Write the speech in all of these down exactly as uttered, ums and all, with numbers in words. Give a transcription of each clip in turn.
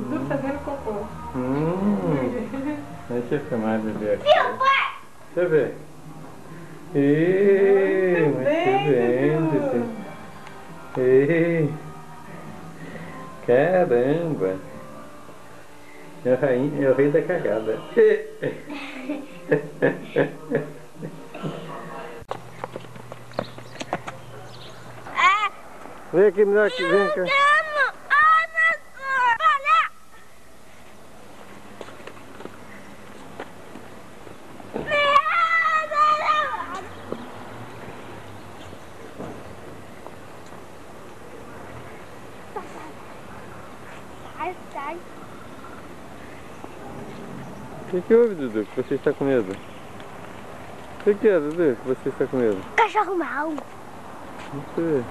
Dudu fazendo cocô. Hum. Deixa eu filmar, bebê. Aqui. Viu, pai? Deixa eu ver. Ih, Muito muito bem, bem, Dudu. bebê. Ih. Caramba. É o rei, é o rei da cagada. Ah, Vem aqui, me dá aqui, vem cá. Sai, sai. O que, que houve, Dudu, que você está com medo? O que, que é, Dudu, que você está com medo? Cachorro mau. Não sei.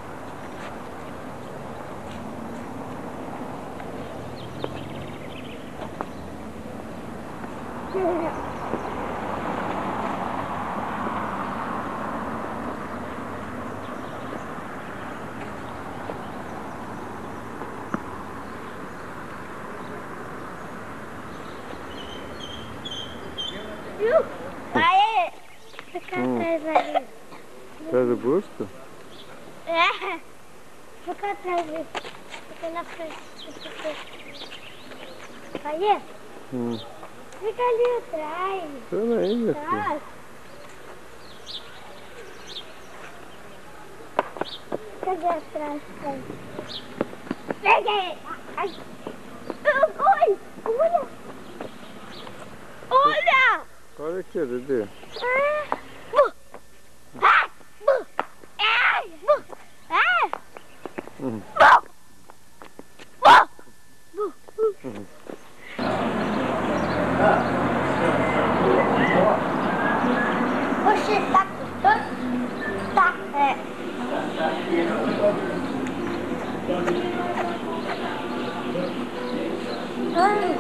Viu? Aê! Fica Hum. atrás ali. Atrás do busto? É. Fica atrás ali. Fica na frente. Aê! Hum. Fica ali atrás. Tô aí, meu filho. Atrás. Cadê atrás? Peguei! Ai! Oi! Olha! Olha! Olha aqui, Dudu. Ah! Bu! Ah! Bu! Ah! Bu! Ah! Hum. Bu! Bu! Bu! Bu! Hum. Você tá gostando? Tá, é. Ai.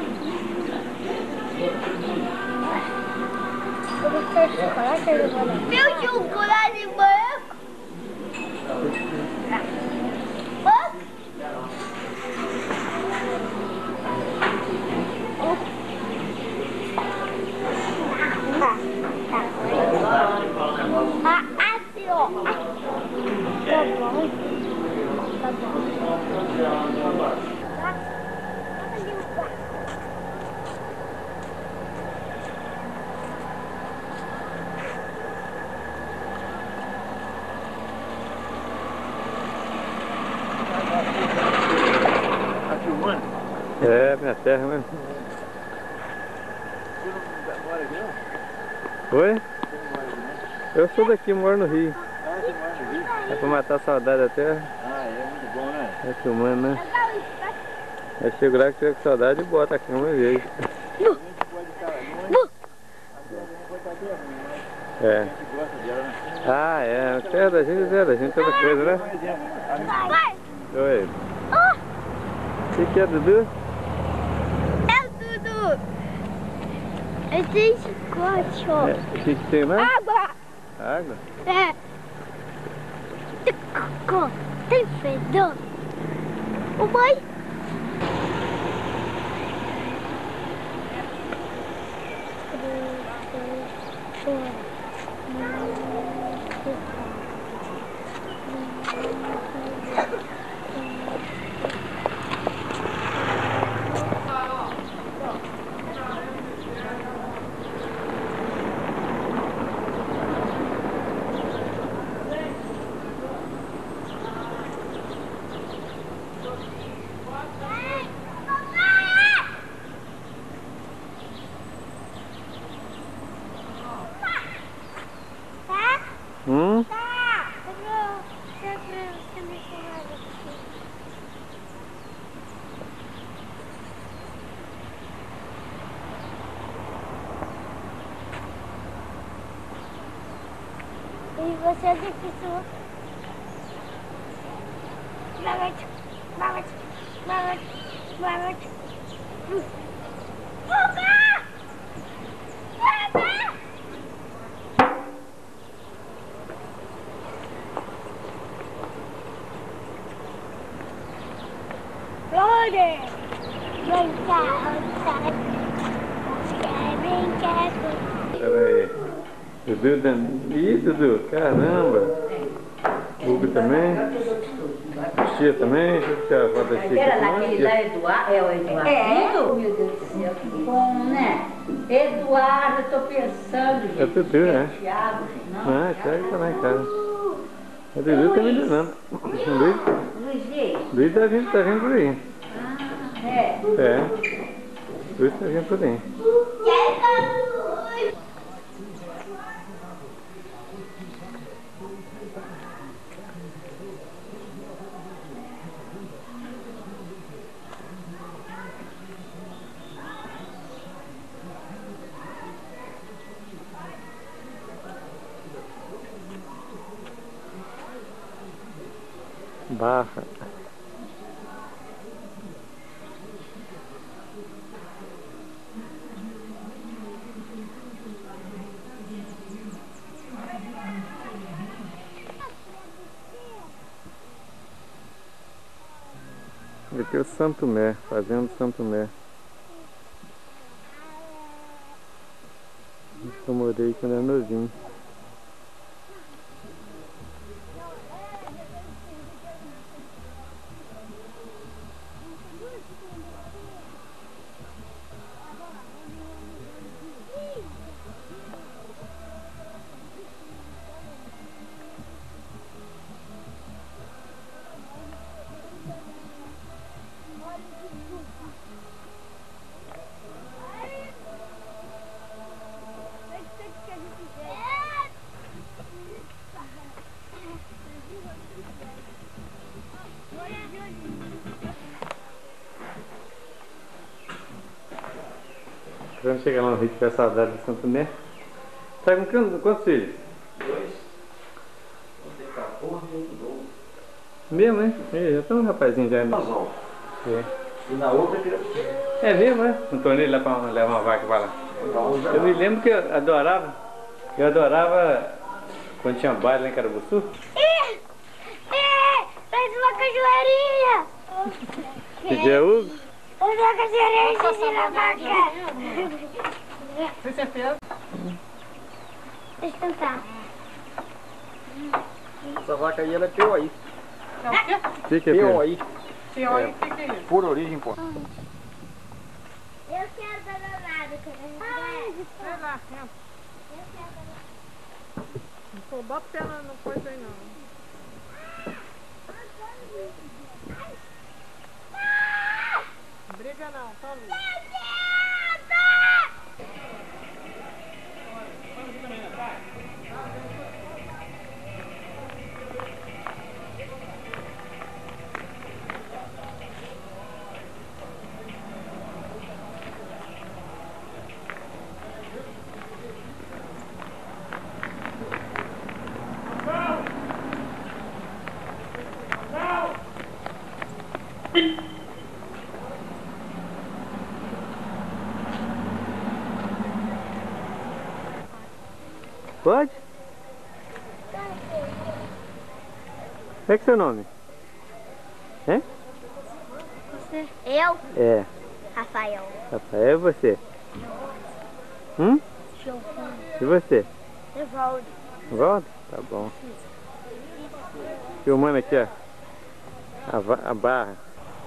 Eu gostei de chocolate ou de morango? Meu chocolate de morango? Ah, assim, ó. Tá bom. Tá bom. Tá filmando? É, minha terra mesmo. Você não mora aqui não? Oi? Você não mora aqui não? Eu sou daqui, moro no Rio. Ah, você mora no Rio? É pra matar a saudade da terra. Ah, é muito bom, né? É filmando, né? Eu chego lá que tiver com saudade e bota a cama e vejo. A gente pode estar longe, a terra não pode estar bem ruim, mas É. a gente gosta dela, né? Ah, é. A terra da gente é terra da gente, é outra coisa, né? Por exemplo, a minha Vai! Oi. O que, que é, Dudu? É tudo! É tem chicote, ó. É, o que, que tem lá? Água! Água? É. Tem cocô. Tem fedor. Ô mãe. Hum? Tá. Eu você me chamar aqui. E você é difícil. Mamete, mamete, mamete, mamete. Fuga! Fuga! Flores! Vem cá, Rosário. Quer brincar comigo? Pera aí. Dudu, Dan... Ih, Dudu, caramba. Hugo também. Tia também. Deixa eu tirar a foto da tia Era aqui. naquele lá, Eduardo, é o Eduardo. É, meu Deus do céu, que bom, né? Eduardo, eu tô pensando, gente. É Dudu, né? Thiago, não. Ah, Thiago tá lá em casa. A Dudu tá me enganando. Luiz, Luiz, Luiz tá vindo, tá vindo por aí. ah, é. É. Luiz tá vindo por aí. Barra. Aqui é o Santo Mé, fazendo Santo Mé. Eu morei quando era novinho. Quando chegar lá no Rio, tiver saudade de Santo Mé. Tá com quantos, quantos filhos? Dois. Um tem quatorze e outro doze. Mesmo, né? Ih, já tá um rapazinho já. Né? Razão. É. E na outra que era É mesmo, né? Não tô nem lá pra levar uma vaca pra lá. Eu me lembro que eu adorava, eu adorava quando tinha baile lá em Carabuçu. Ih! Ih! Fez uma cajueirinha! Que dia é Hugo? Fez uma cajueirinha, xixi na vaca! Você fez? Deixa eu tentar. Essa vaca aí, ela é P O I. É o quê? O que que é P O Pedro? I. Você olha o que que é isso? Por origem, pô. Eu quero danado, quando Vai lá, entra. eu quero danado. Pô, bota o pé no, no coisa aí não. Briga não, tá, Luiz? Pode? Como é que é seu nome? É? Você? Eu? É. Rafael. Rafael, e você? Hum? Giovanni. E você? Evaldo. Volta? Tá bom. Filmando aqui, ó. A, va- a barra.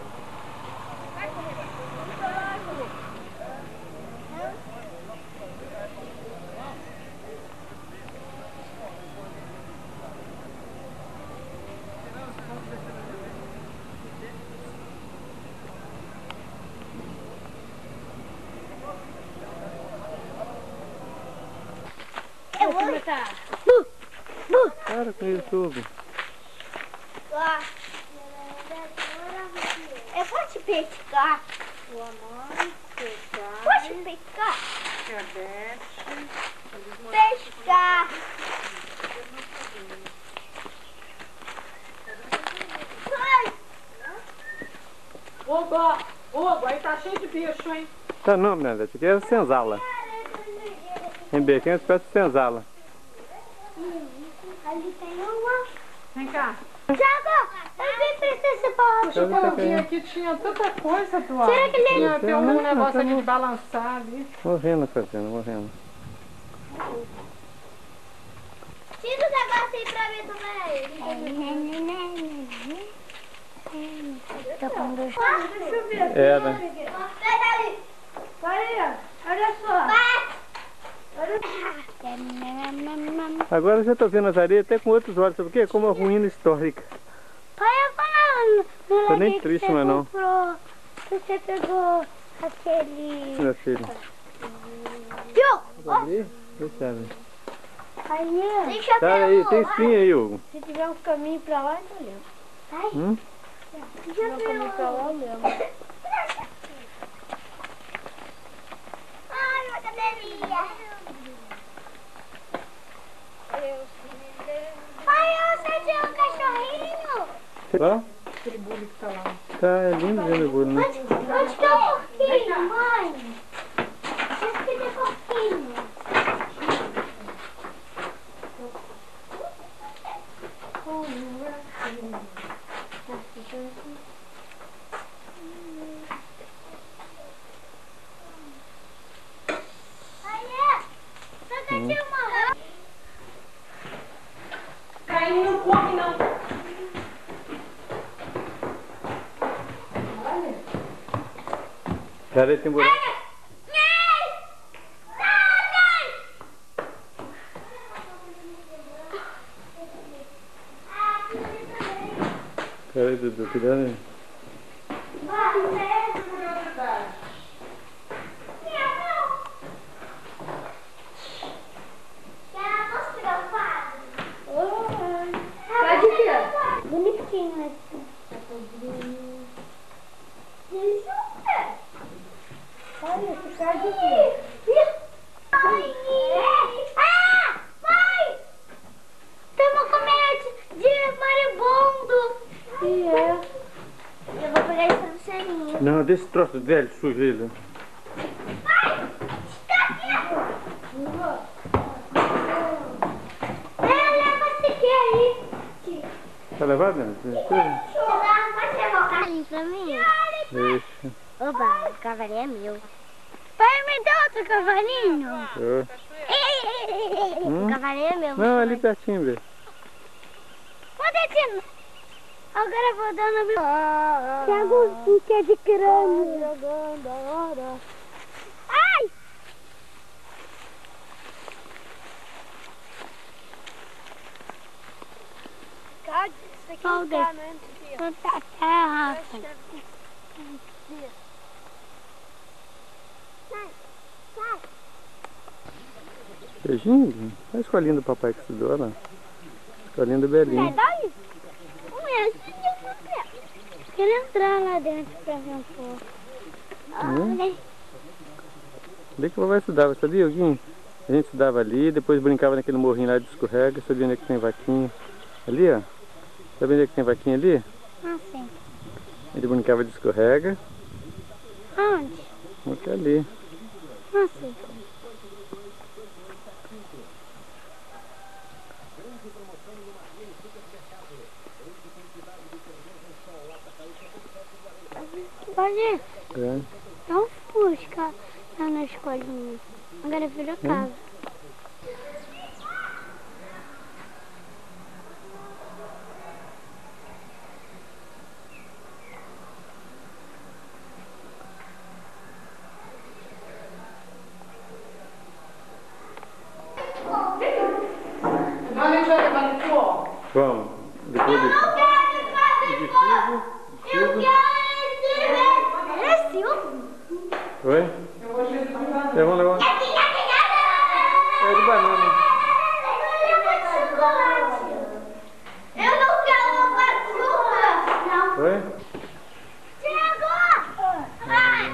Eu vou começar. Bu! Bu! Para com isso tudo. Ó. Eu posso pescar? Sua mãe, seu pai, Posso pescar? tia Beth, eles moram Pescar! Ai! Oba! Oba, aí tá cheio de bicho, hein? Tá não, Miranda. Isso aqui é senzala. Em Bequim, espécie de senzala. Ali tem uma. Vem cá. Tiago, eu vim prestar esse pau Puxa, quando vim aqui tinha tanta coisa, Eduardo. Será que ele... Tinha, tem um Não, negócio tá aqui bom. de balançar ali. Morrendo, Tatiana, morrendo. Tira o negócio aí pra mim também. Tô com dor. Deixa eu ver. Era. Olha, olha só. Agora eu já tô vendo as areias até com outros olhos, sabe o quê? Como uma ruína histórica. Pai, eu falando. Tô nem triste, mas não. Você pegou aquele... Meu filho. Tio! Ali? Deixa eu ver. Aí, deixa Tá aí, tem espinha aí, Hugo. Se tiver um caminho pra lá, então lembro. Hum? Se tiver um caminho pra lá, eu lembro. Ai, uma cadeirinha. Pai, você tinha um cachorrinho? Lá? Aquele bullying que tá lá. Tá, é lindo vendo o bolo, né? Onde, onde que é o porquinho, mãe? Onde que tem porquinho? Hum. Caindo não come, não. Pera aí, tem buraco. Pera aí, Dudu, cuidado aí. Tá de quê? Bonitinho assim. Olha, esse cara de quê? Pai! Ah! Pai! Estamos comendo de maribondo! E é? Eu vou pegar esse travesseirinho. Não, deixa esse troço velho, sujo ele. Pai! Está aqui! É, leva esse aqui aí. Tá levado, né? Pode levar o carrinho pra mim? Deixa. Oba, o cavalinho é meu. Pai, me dá outro cavalinho. Oh. O cavalinho é meu. Não, ali pertinho, velho. Pode. Agora eu vou dar no meu... Pega um que é de crânio. Ai! Isso aqui não tá, né? Não tá terra. Beijinho? Olha a escolinha do papai que estudou, lá. Escolinha do Belinho. Verdade? Quero entrar lá dentro pra ver um pouco. Hum? Olha. Ali que o papai estudava, sabia, Huguinho? A gente estudava ali, depois brincava naquele morrinho lá de escorrega. Sabia onde é que tem vaquinha? Ali, ó. Sabe onde é que tem vaquinha ali? Ah, sim. Ele brincava de escorrega. Aonde? Até ali. Ah, sim. Pode ir. É. É um fusca lá na escolinha. Agora virou casa. Então a gente vai levar no pó. Vamos. Depois disso. Eu quero é Silvio. Oi? Eu vou te levar. É, vamos levar. É de banana. Eu não quero uma patrulha. Oi? Chegou! Ai!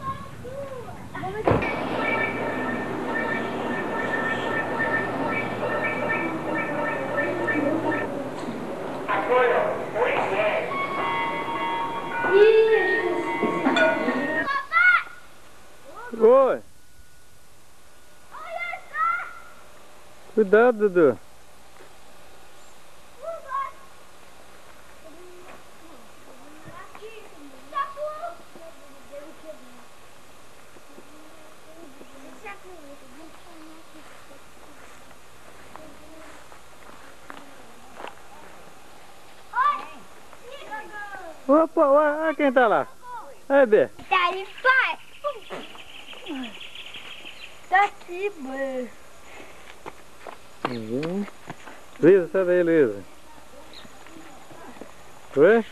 Oi! Cuidado, Dudu. Opa, olha quem tá lá. Aí, Bê. Tá ali, pai. Tá aqui, mãe. Uhum. Luísa, sai daí, Luísa. Oi?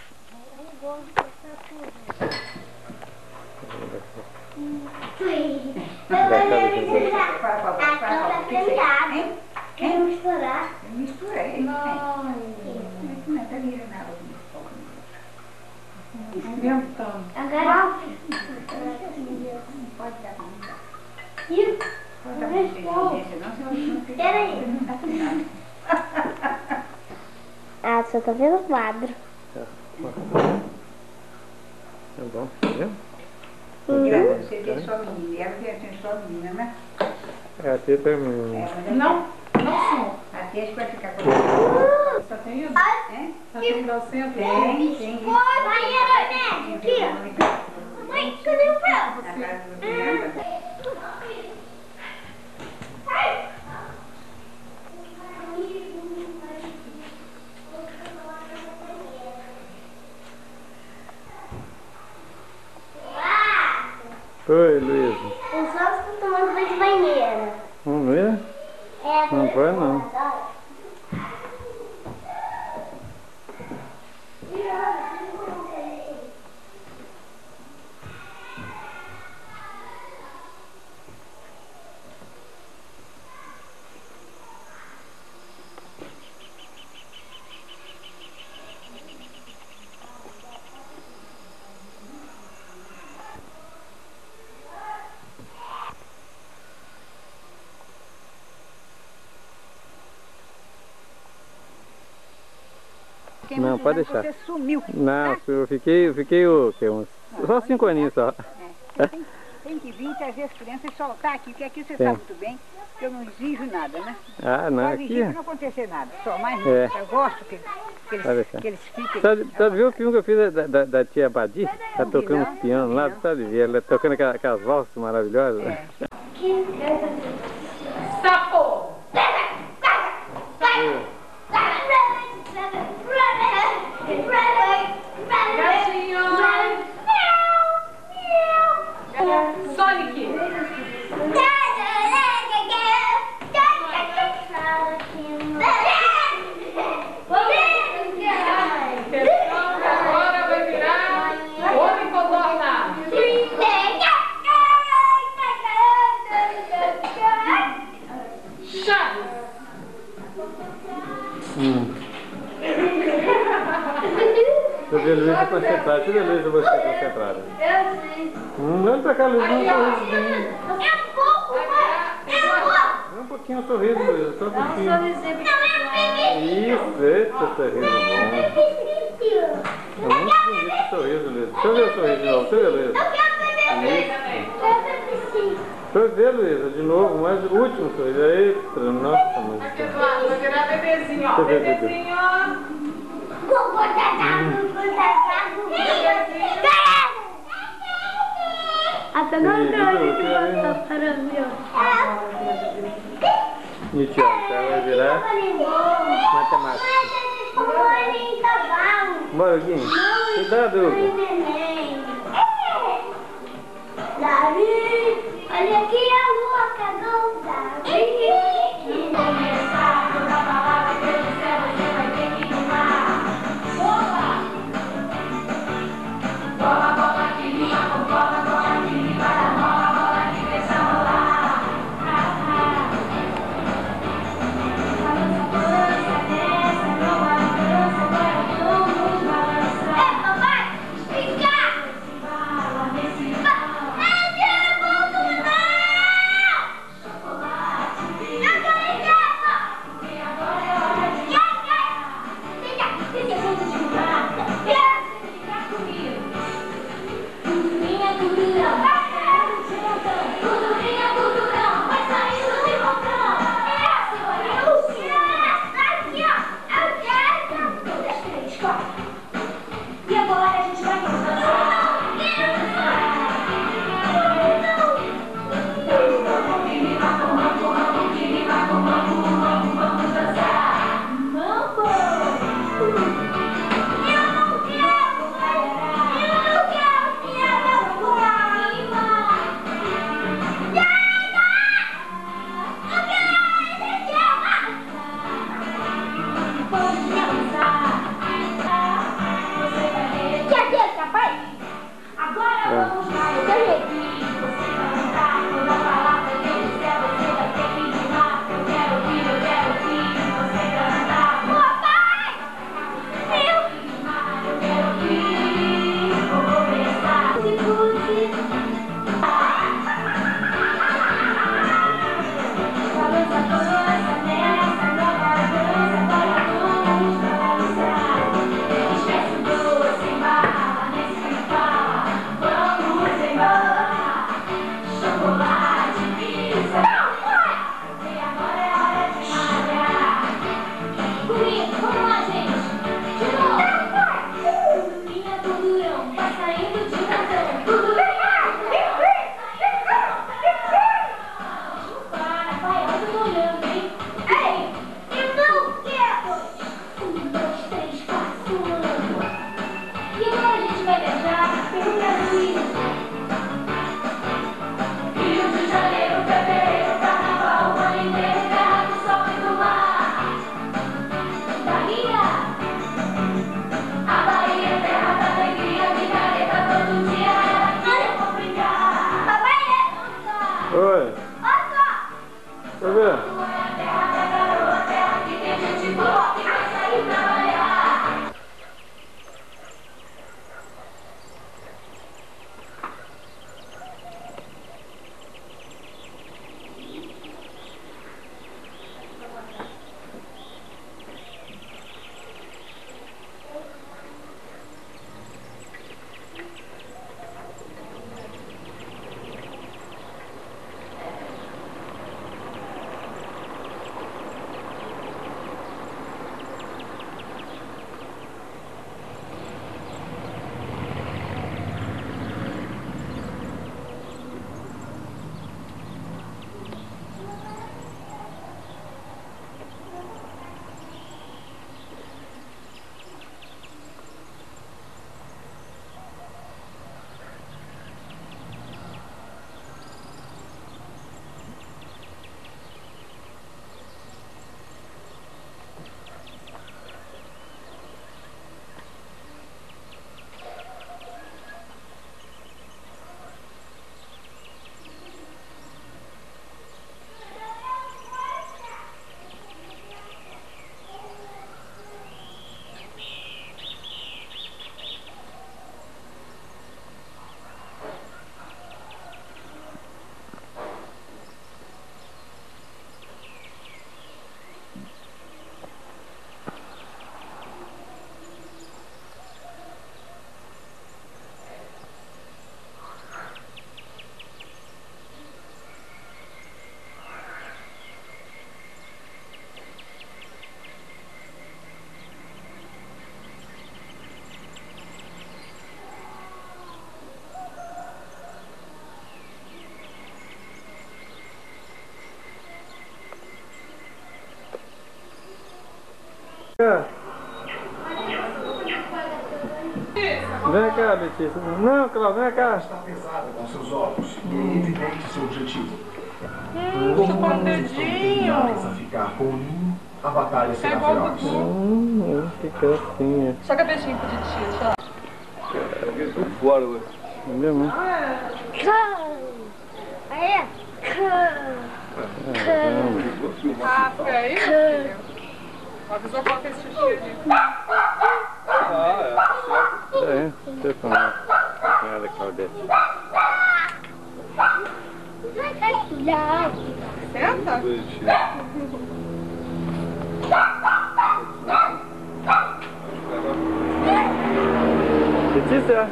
Quer misturar? Misturei. Não. Não tá virando nada. Experimentando. Agora. Pode dar pra mim. Ih, Pode dar pra mim. Senão você não fica. peraí. Não tá funcionando. Ah, só tá vendo o quadro. É bom, viu? Você tem só menina. E ela tem só menina, né? É, a tia termina. É, mas Não, não senhor. a tia vai ficar com ela. Só tem isso? É? Só tem calcinha? Tem, tem. Vai, Herói, aqui, ó. Mãe, cadê o meu? Oi, Luísa. Os outros estão tomando banho de banheira. Vamos ver? É, Não vai, não. Não, pode deixar. Você sumiu. Não, eu fiquei, eu fiquei o quê? Uns, só cinco aninhos só. É, tem, tem que vir trazer as crianças e soltar aqui, porque aqui você Tem. sabe muito bem que eu não exijo nada, né? Ah, não, Só aqui. exijo não acontecer nada, só mais É. eu gosto que, que, Pode eles, deixar. que eles fiquem. Sabe, sabe viu o filme que eu fiz da, da, da tia Badi? Tá tocando uns pianos lá, sabe? E ela tocando aquelas, aquelas valsas maravilhosas. É. Sapo! Gatinho! Sonic! Atenção, que agora vai virar Homem Codorna! Chaves! Hum. Eu vi a Luísa concentrada. Cadê a Luísa você concentrada? Eu sei. Hum, olha pra cá, Luísa, um Aqui, ó. sorrisinho. Eu vou, eu Um pouquinho um sorriso, Luísa, só um vou. pouquinho. Sorrisinho. Isso, eita sorriso bom. É muito bonito esse sorriso, Luísa. Deixa eu ver o sorriso de novo, deixa eu ver, Luísa. Isso. Deixa eu ver, Luísa, de novo, mas o último sorriso. Eita, nossa, mãe. Aqui, Eduardo, vai virar bebezinho, ó. Deixa eu ver, Bebezinho! Vou botar água, vou botar água. Até não Ih, dá, Dudu, que quer ver? botar para mim, E Tiago, ela vai virar matemática. Bora, Guinho. Cuidado, Hugo. Davi, olha aqui a lua, cagou, Davi. Começar toda a palavra que eu disser, você vai ter que rimar. Bola! Bola, bola que rima com bola, bola que rima da bola, bola que fez a rolar. A nossa dança dessa nova dança, agora todo mundo balança. É, papai, fica! Embala nesse embala. Eu quero voltar! Rio de Janeiro, fevereiro, carnaval, o ano inteiro, terra do sol e do mar. Bahia, a Bahia é terra da alegria, de careta todo dia, ela quer vou brincar. Papai é Oi. Deixa eu ver. a terra da garoa, terra que tem gente boa, que vai sair trabalhar. Vem cá, Letícia. Não, Cláudio, vem cá. Está pesada com seus olhos e é evidente seu objetivo. Hum, Como que ambos estão determinados a bonitinho. ficar com o ninho, a batalha será igual o feroz. Dudu. Hum, que gracinha. Só cabecinho de tia, sei lá. Por fora, ué. Entendeu, né? Aí, Ah, fica aí, meu filho. Avisou qual que é esse xixi ali. É, você fala. Olha, Claudete. Senta? Letícia?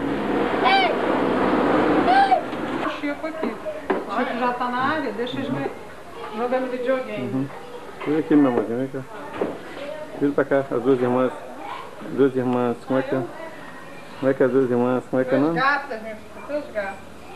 O Chico aqui. O Chico já tá na área, deixa eles jogando videogame. Uhum. Vem aqui, meu amorzinho, vem cá. Vira pra cá, as duas irmãs. Duas irmãs, como é que é? Como é que é as duas irmãs? Como é que é o Duas nome? gatas, né? Duas gatas.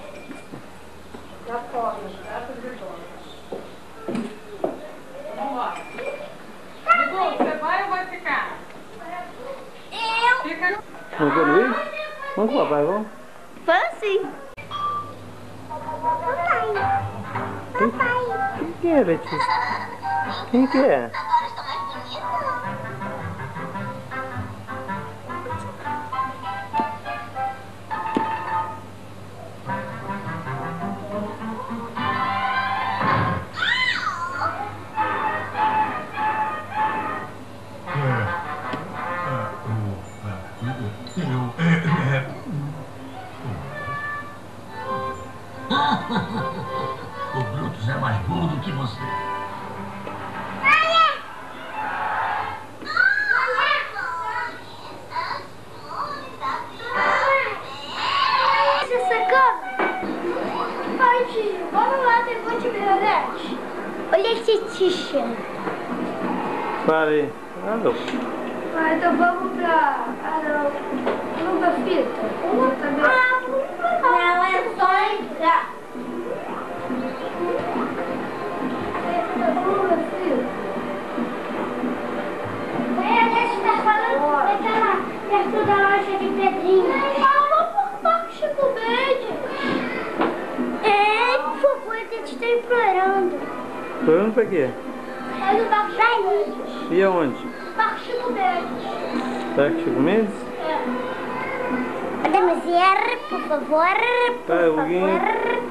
Gatonas, gatas e donas. Vamos lá. Dudu, você vai ou vai ficar? eu. Fica. Vamos ver, Luiz? Vamos com o papai, vamos? Vamos sim. Papai. Quem, quem que é, Letícia? Quem que é? O Brutus é mais burro do que você. Você sacou? Pai, tio, vamos lá depois de verdade. Olha esse tixa. Para aí. Ah, não. Ah, então vamos pra... Ah, não. Vamos pra fita. Vamos também. Ah, não, é só entrar. Vamos pra fita. É, a gente tá falando daquela perto da loja de pedrinha. Vamos Tô olhando pra quê? É no Parque Chico Mendes. E aonde? Parque Chico Mendes. Parque Chico Mendes? É. Podemos ir, por favor? Por Tá, alguém... favor.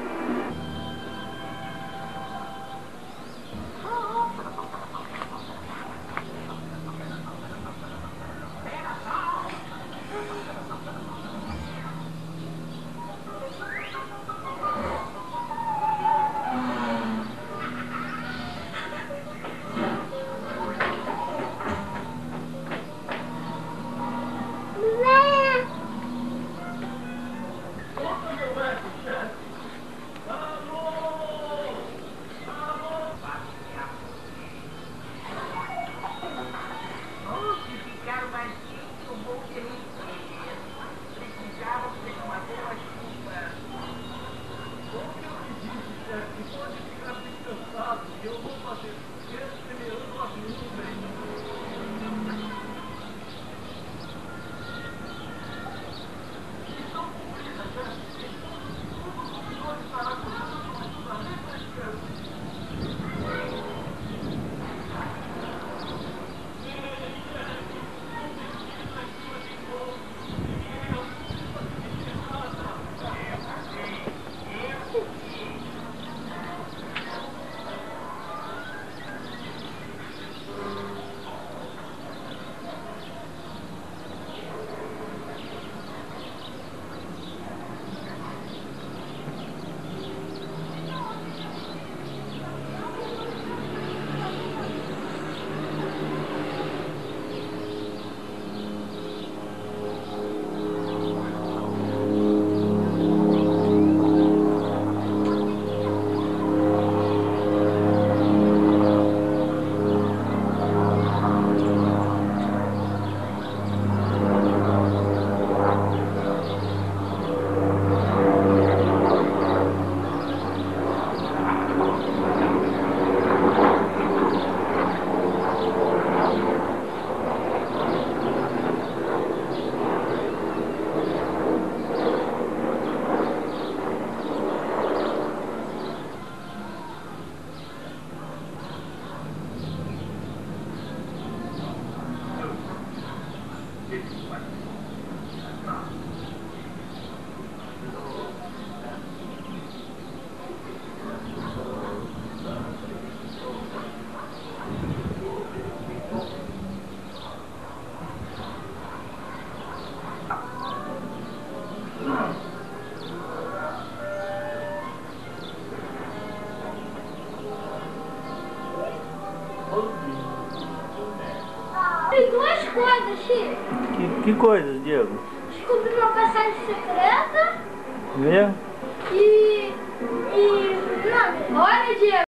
Tem duas coisas, Chico. Que, que coisas, Diego? Descobri uma passagem secreta Mesmo? e... e... não, olha, Diego.